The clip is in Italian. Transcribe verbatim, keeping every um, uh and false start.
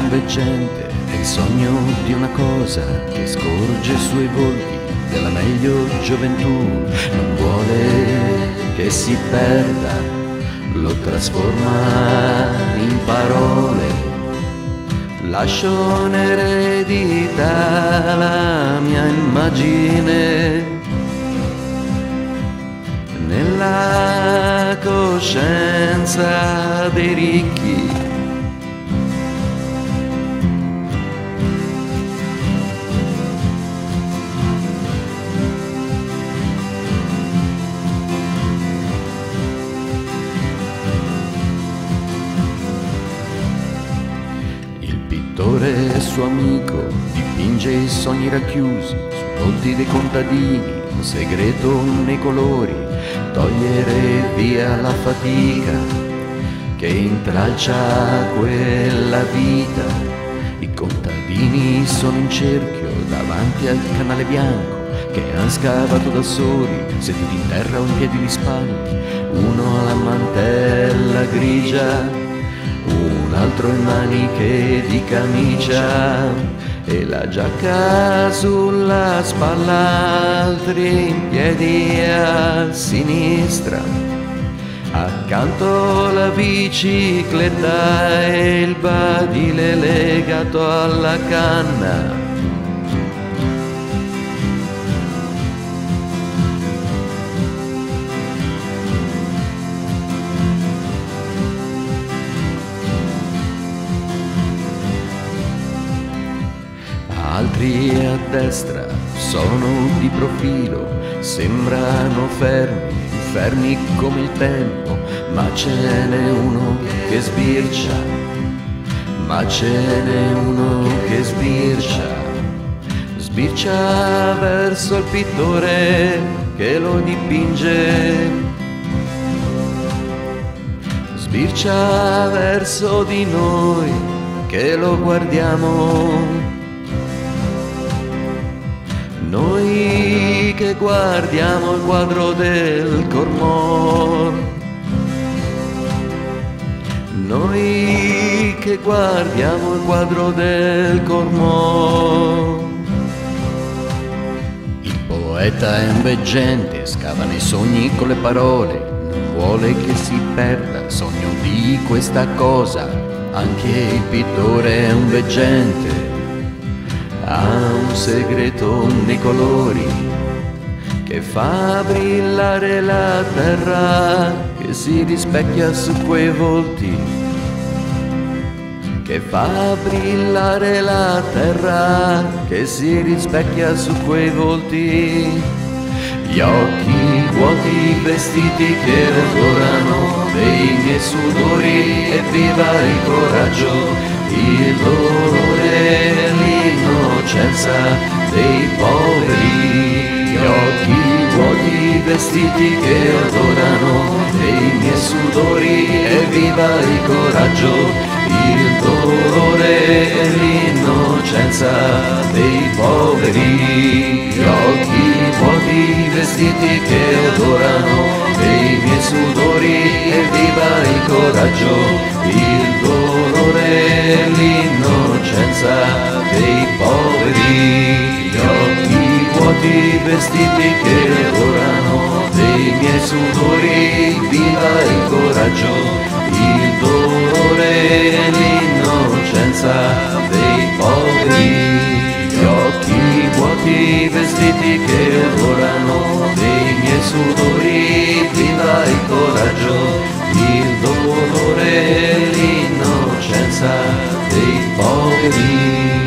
un veggente, è il sogno di una cosa che scorge sui volti della meglio gioventù. Non vuole che si perda, lo trasforma in parole. Lascio in eredità la mia immagine nella coscienza dei ricchi. Il pittore suo amico dipinge i sogni racchiusi sui volti dei contadini, un segreto nei colori, togliere via la fatica che intralcia quella vita. I contadini sono in cerchio davanti al canale bianco che han scavato da soli, seduti in terra o in piedi di spalle. Uno ha la mantella grigia, un altro in maniche di camicia e la giacca sulla spalla, altri in piedi a sinistra. Accanto la bicicletta e il badile legato alla canna. Altri a destra sono di profilo, sembrano fermi, fermi come il tempo, ma ce n'è uno che sbircia, ma ce n'è uno che sbircia, sbircia verso il pittore che lo dipinge, sbircia verso di noi che lo guardiamo. Noi che guardiamo il quadro del Cormor, noi che guardiamo il quadro del Cormor. Il poeta è un veggente, scava nei sogni con le parole, non vuole che si perda il sogno di questa cosa. Anche il pittore è un veggente, ha un segreto nei colori che fa brillare la terra, che si rispecchia su quei volti, che fa brillare la terra, che si rispecchia su quei volti. Gli occhi vuoti, vestiti che odorano dei miei sudori, e viva il coraggio, il dolore, l'innocenza dei poveri. Gli occhi vuoti, vestiti che odorano dei miei sudori, e viva il coraggio, il dolore, l'innocenza dei poveri. Gli occhi vuoti, vestiti che odorano dei miei sudori, e viva il coraggio, il dolore, l'innocenza dei poveri. Gli occhi vuoti, vestiti che odorano dei miei sudori, viva il coraggio, il dolore, l'innocenza dei poveri. Gli occhi vuoti, vestiti che odorano dei miei sudori, viva il coraggio, il dolore, l'innocenza dei poveri.